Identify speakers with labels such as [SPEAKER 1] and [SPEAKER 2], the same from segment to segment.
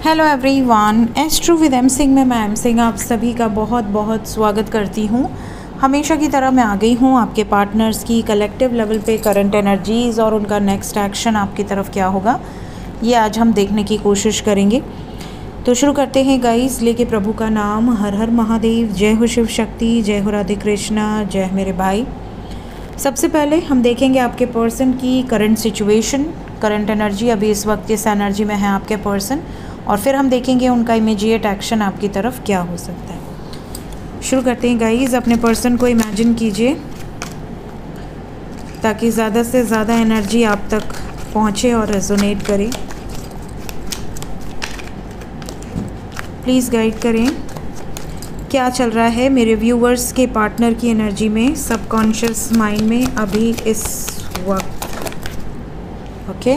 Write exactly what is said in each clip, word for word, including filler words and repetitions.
[SPEAKER 1] Hello everyone, astro with M Singh में मैं M Singh आप सभी का बहुत बहुत स्वागत करती हूँ। हमेशा की तरह मैं आ गई हूँ आपके पार्टनर्स की कलेक्टिव लेवल पे करंट एनर्जीज़ और उनका नेक्स्ट एक्शन आपकी तरफ क्या होगा, ये आज हम देखने की कोशिश करेंगे। तो शुरू करते हैं गाइस, लेके प्रभु का नाम। हर हर महादेव, जय हो शिव शक्ति, जय हो राधे कृष्णा, जय मेरे भाई। सबसे पहले हम देखेंगे आपके पर्सन की करंट सिचुएशन, करंट एनर्जी, अभी इस वक्त किस एनर्जी में है आपके पर्सन, और फिर हम देखेंगे उनका इमीडिएट एक्शन आपकी तरफ क्या हो सकता है। शुरू करते हैं गाइस, अपने पर्सन को इमेजिन कीजिए ताकि ज़्यादा से ज़्यादा एनर्जी आप तक पहुँचे और रेजोनेट करे। प्लीज़ गाइड करें क्या चल रहा है मेरे व्यूवर्स के पार्टनर की एनर्जी में, सबकॉन्शियस माइंड में अभी इस वक्त। Okay,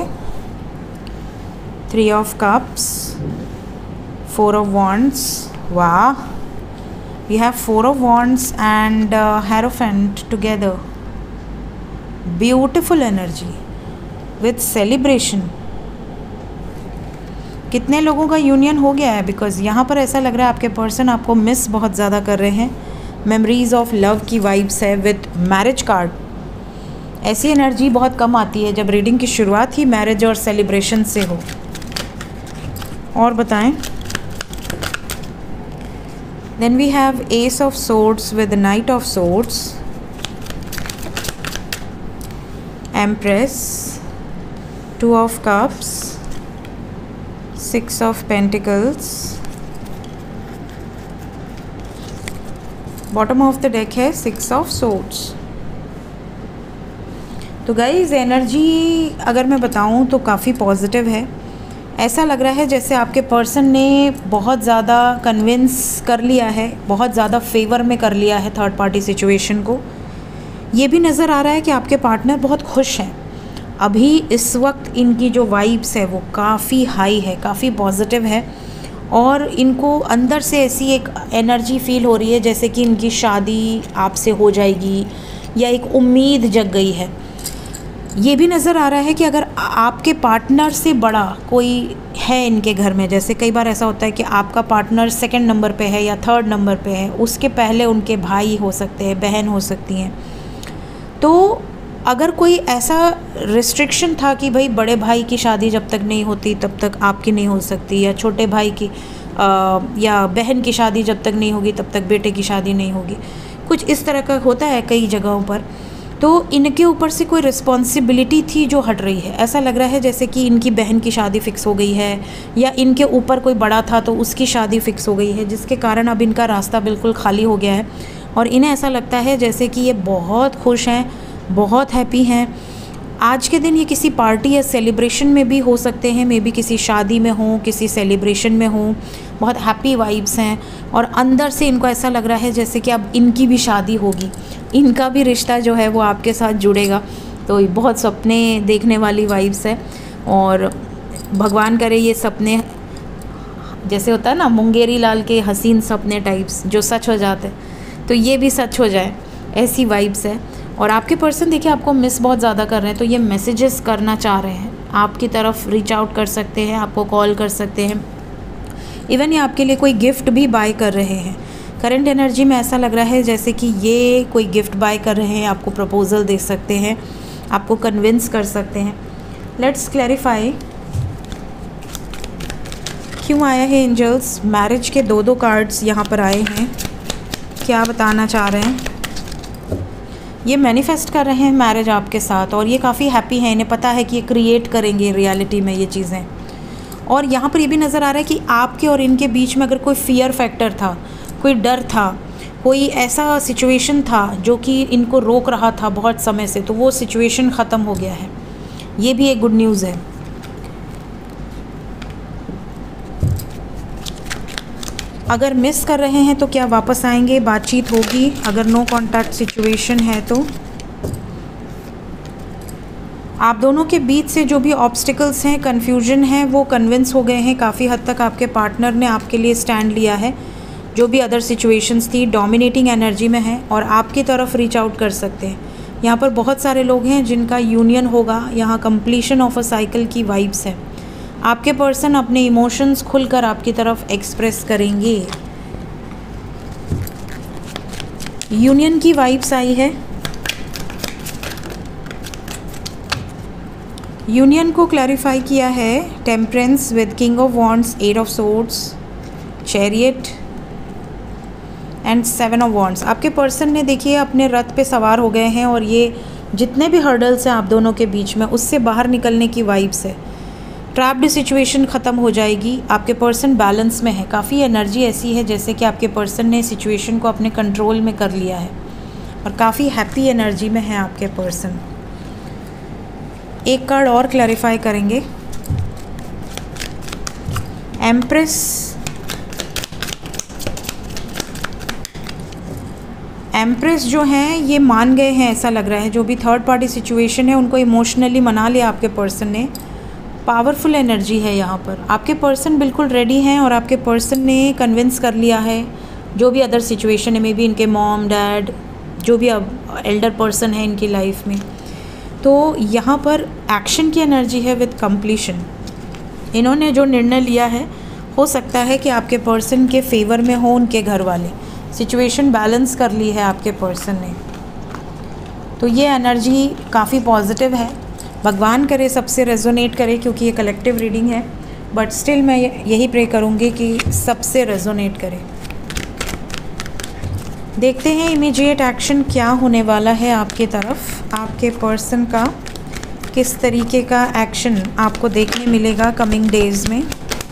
[SPEAKER 1] three of cups, four of wands, वाह, we have four of wands and hierophant together, beautiful energy with celebration. कितने लोगों का यूनियन हो गया है, बिकॉज यहाँ पर ऐसा लग रहा है आपके पर्सन आपको मिस बहुत ज़्यादा कर रहे हैं। मेमोरीज ऑफ लव की वाइब्स है विथ मैरिज कार्ड। ऐसी एनर्जी बहुत कम आती है जब रीडिंग की शुरुआत ही मैरिज और सेलिब्रेशन से हो। और बताएं। Then we have ace of swords with knight of swords, empress, two of cups, six of pentacles, bottom of the deck है सिक्स ऑफ सोर्ड्स। तो गाइज एनर्जी अगर मैं बताऊं तो काफ़ी पॉजिटिव है। ऐसा लग रहा है जैसे आपके पर्सन ने बहुत ज़्यादा कन्विंस कर लिया है, बहुत ज़्यादा फेवर में कर लिया है थर्ड पार्टी सिचुएशन को। ये भी नज़र आ रहा है कि आपके पार्टनर बहुत खुश हैं अभी इस वक्त। इनकी जो वाइब्स है वो काफ़ी हाई है, काफ़ी पॉजिटिव है, और इनको अंदर से ऐसी एक एनर्जी फील हो रही है जैसे कि इनकी शादी आपसे हो जाएगी, या एक उम्मीद जग गई है। ये भी नज़र आ रहा है कि अगर आपके पार्टनर से बड़ा कोई है इनके घर में, जैसे कई बार ऐसा होता है कि आपका पार्टनर सेकंड नंबर पे है या थर्ड नंबर पे है, उसके पहले उनके भाई हो सकते हैं, बहन हो सकती हैं। तो अगर कोई ऐसा रिस्ट्रिक्शन था कि भाई बड़े भाई की शादी जब तक नहीं होती तब तक आपकी नहीं हो सकती, या छोटे भाई की आ, या बहन की शादी जब तक नहीं होगी तब तक बेटे की शादी नहीं होगी, कुछ इस तरह का होता है कई जगहों पर। तो इनके ऊपर से कोई रिस्पॉन्सिबिलिटी थी जो हट रही है। ऐसा लग रहा है जैसे कि इनकी बहन की शादी फ़िक्स हो गई है, या इनके ऊपर कोई बड़ा था तो उसकी शादी फ़िक्स हो गई है, जिसके कारण अब इनका रास्ता बिल्कुल खाली हो गया है। और इन्हें ऐसा लगता है जैसे कि ये बहुत खुश हैं, बहुत हैप्पी हैं। आज के दिन ये किसी पार्टी या सेलिब्रेशन में भी हो सकते हैं, मे बी किसी शादी में हो, किसी सेलिब्रेशन में हो, बहुत हैप्पी वाइब्स हैं। और अंदर से इनको ऐसा लग रहा है जैसे कि अब इनकी भी शादी होगी, इनका भी रिश्ता जो है वो आपके साथ जुड़ेगा। तो ये बहुत सपने देखने वाली वाइब्स है, और भगवान करे ये सपने जैसे होता है ना मुंगेरी लाल के हसीन सपने टाइप्स जो सच हो जाते हैं, तो ये भी सच हो जाए, ऐसी वाइब्स है। और आपके पर्सन देखिए आपको मिस बहुत ज़्यादा कर रहे हैं, तो ये मैसेजेस करना चाह रहे हैं, आपकी तरफ रीच आउट कर सकते हैं, आपको कॉल कर सकते हैं, इवन ये आपके लिए कोई गिफ्ट भी बाय कर रहे हैं। करंट एनर्जी में ऐसा लग रहा है जैसे कि ये कोई गिफ्ट बाय कर रहे हैं, आपको प्रपोजल दे सकते हैं, आपको कन्विंस कर सकते हैं। लेट्स क्लैरिफाई क्यों आया है एंजल्स। मैरिज के दो दो कार्ड्स यहाँ पर आए हैं, क्या बताना चाह रहे हैं। ये मैनिफेस्ट कर रहे हैं मैरिज आपके साथ, और ये काफ़ी हैप्पी हैं, इन्हें पता है कि ये क्रिएट करेंगे रियलिटी में ये चीज़ें। और यहाँ पर ये भी नज़र आ रहा है कि आपके और इनके बीच में अगर कोई फियर फैक्टर था, कोई डर था, कोई ऐसा सिचुएशन था जो कि इनको रोक रहा था बहुत समय से, तो वो सिचुएशन ख़त्म हो गया है। ये भी एक गुड न्यूज़ है। अगर मिस कर रहे हैं तो क्या वापस आएंगे, बातचीत होगी। अगर नो कांटेक्ट सिचुएशन है तो आप दोनों के बीच से जो भी ऑब्स्टिकल्स हैं, कन्फ्यूजन है, वो कन्विंस हो गए हैं। काफ़ी हद तक आपके पार्टनर ने आपके लिए स्टैंड लिया है। जो भी अदर सिचुएशंस थी डोमिनेटिंग एनर्जी में है, और आपकी तरफ रीच आउट कर सकते हैं। यहाँ पर बहुत सारे लोग हैं जिनका यूनियन होगा। यहाँ कंप्लीशन ऑफ अ साइकिल की वाइब्स है। आपके पर्सन अपने इमोशंस खुलकर आपकी तरफ एक्सप्रेस करेंगे। यूनियन की वाइब्स आई है। यूनियन को क्लैरिफाई किया है temperance with king of wands, eight of swords, chariot and seven of wands. आपके पर्सन ने देखिए अपने रथ पे सवार हो गए हैं और ये जितने भी हर्डल्स हैं आप दोनों के बीच में उससे बाहर निकलने की वाइब्स है। ट्रैप्ड सिचुएशन ख़त्म हो जाएगी। आपके पर्सन बैलेंस में है। काफ़ी एनर्जी ऐसी है जैसे कि आपके पर्सन ने सिचुएशन को अपने कंट्रोल में कर लिया है और काफ़ी हैप्पी एनर्जी में है आपके पर्सन। एक कार्ड और क्लैरिफाई करेंगे। एम्प्रेस, एम्प्रेस जो हैं ये मान गए हैं ऐसा लग रहा है। जो भी थर्ड पार्टी सिचुएशन है उनको इमोशनली मना लिया आपके पर्सन ने। पावरफुल एनर्जी है यहाँ पर। आपके पर्सन बिल्कुल रेडी हैं और आपके पर्सन ने कन्विंस कर लिया है जो भी अदर सिचुएशन है, मे बी इनके मॉम डैड जो भी अब एल्डर पर्सन है इनकी लाइफ में। तो यहाँ पर एक्शन की एनर्जी है विद कंप्लीशन। इन्होंने जो निर्णय लिया है हो सकता है कि आपके पर्सन के फेवर में हो उनके घर वाले। सिचुएशन बैलेंस कर ली है आपके पर्सन ने। तो ये एनर्जी काफ़ी पॉजिटिव है। भगवान करे सबसे रेजोनेट करे क्योंकि ये कलेक्टिव रीडिंग है, बट स्टिल मैं यही प्रे करूँगी कि सबसे रेजोनेट करे। देखते हैं इमीडिएट एक्शन क्या होने वाला है आपकी तरफ। आपके पर्सन का किस तरीके का एक्शन आपको देखने मिलेगा कमिंग डेज में।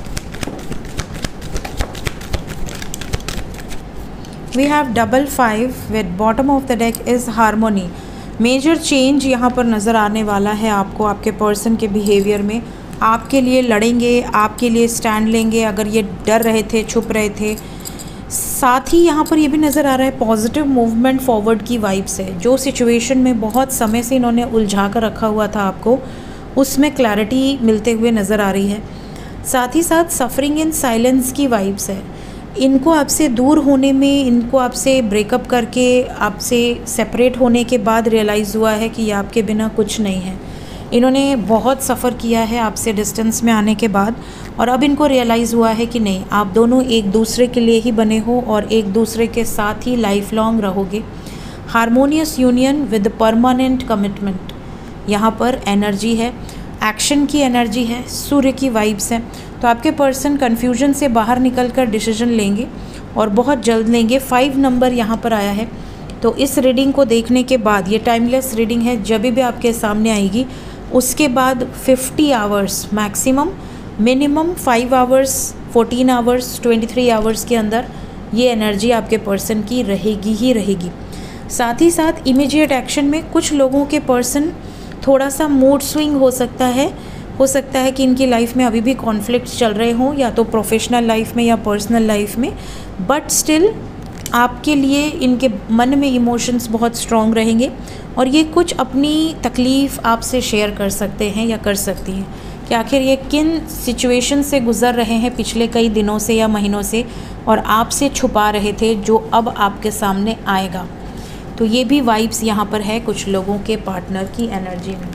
[SPEAKER 1] We have double five with bottom of the deck is harmony. Major change यहाँ पर नज़र आने वाला है आपको आपके पर्सन के बिहेवियर में। आपके लिए लड़ेंगे, आपके लिए स्टैंड लेंगे अगर ये डर रहे थे, छुप रहे थे। साथ ही यहाँ पर ये भी नज़र आ रहा है पॉजिटिव मूवमेंट फॉरवर्ड की वाइब्स है। जो सिचुएशन में बहुत समय से इन्होंने उलझा कर रखा हुआ था आपको, उसमें क्लैरिटी मिलते हुए नज़र आ रही है। साथ ही साथ सफरिंग इन साइलेंस की वाइब्स है। इनको आपसे दूर होने में, इनको आपसे ब्रेकअप करके आपसे सेपरेट होने के बाद रियलाइज़ हुआ है कि ये आपके बिना कुछ नहीं है। इन्होंने बहुत सफ़र किया है आपसे डिस्टेंस में आने के बाद और अब इनको रियलाइज़ हुआ है कि नहीं, आप दोनों एक दूसरे के लिए ही बने हो और एक दूसरे के साथ ही लाइफ लॉन्ग रहोगे। Harmonious union with permanent commitment यहाँ पर एनर्जी है। एक्शन की एनर्जी है, सूर्य की वाइब्स हैं। तो आपके पर्सन कन्फ्यूजन से बाहर निकलकर डिसीजन लेंगे और बहुत जल्द लेंगे। फाइव नंबर यहाँ पर आया है। तो इस रीडिंग को देखने के बाद, ये टाइमलेस रीडिंग है, जब भी आपके सामने आएगी उसके बाद fifty hours maximum, minimum five hours, fourteen hours, twenty three hours के अंदर ये एनर्जी आपके पर्सन की रहेगी ही रहेगी। साथ ही साथ इमीडिएट एक्शन में कुछ लोगों के पर्सन थोड़ा सा मूड स्विंग हो सकता है। हो सकता है कि इनकी लाइफ में अभी भी कॉन्फ्लिक्ट्स चल रहे हों, या तो प्रोफेशनल लाइफ में या पर्सनल लाइफ में, बट स्टिल आपके लिए इनके मन में इमोशंस बहुत स्ट्रॉन्ग रहेंगे और ये कुछ अपनी तकलीफ़ आपसे शेयर कर सकते हैं या कर सकती हैं कि आखिर ये किन सिचुएशन से गुज़र रहे हैं पिछले कई दिनों से या महीनों से और आपसे छुपा रहे थे, जो अब आपके सामने आएगा। तो ये भी वाइब्स यहाँ पर है कुछ लोगों के पार्टनर की एनर्जी में।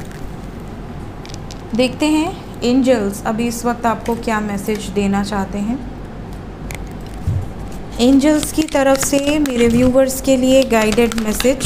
[SPEAKER 1] देखते हैं एंजल्स अभी इस वक्त आपको क्या मैसेज देना चाहते हैं। एंजल्स की तरफ से मेरे व्यूवर्स के लिए guided message.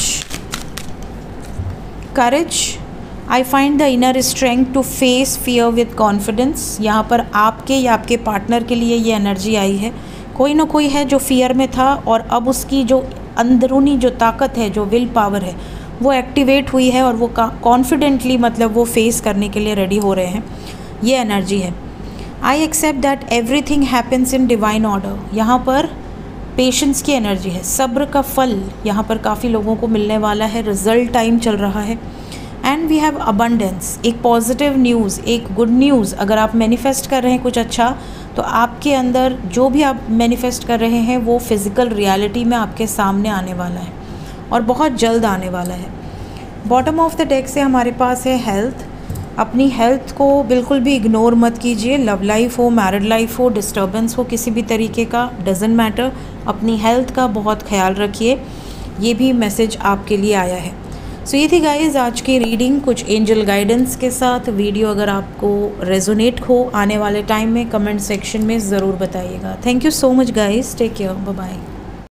[SPEAKER 1] Courage, I find the inner strength to face fear with confidence. यहाँ पर आपके या आपके पार्टनर के लिए ये एनर्जी आई है। कोई ना कोई है जो फियर में था और अब उसकी जो अंदरूनी जो ताकत है, जो विल पावर है, वो एक्टिवेट हुई है और वो कॉन्फिडेंटली मतलब वो फेस करने के लिए रेडी हो रहे हैं। ये एनर्जी है। I accept that everything happens in divine order. यहाँ पर पेशेंस की एनर्जी है। सब्र का फल यहाँ पर काफ़ी लोगों को मिलने वाला है। रिजल्ट टाइम चल रहा है। एंड वी हैव अबंडेंस, एक पॉजिटिव न्यूज़, एक गुड न्यूज़। अगर आप मैनिफेस्ट कर रहे हैं कुछ अच्छा, तो आपके अंदर जो भी आप मैनिफेस्ट कर रहे हैं वो फिज़िकल रियलिटी में आपके सामने आने वाला है और बहुत जल्द आने वाला है। बॉटम ऑफ द डेक से हमारे पास है हेल्थ। अपनी हेल्थ को बिल्कुल भी इग्नोर मत कीजिए। लव लाइफ हो, मैरिड लाइफ हो, डिस्टर्बेंस हो, किसी भी तरीके का, डजेंट मैटर, अपनी हेल्थ का बहुत ख्याल रखिए। ये भी मैसेज आपके लिए आया है। सो ये थी गाइस आज की रीडिंग कुछ एंजल गाइडेंस के साथ। वीडियो अगर आपको रेजोनेट हो आने वाले टाइम में कमेंट सेक्शन में ज़रूर बताइएगा। Thank you so much guys, take care, bye bye.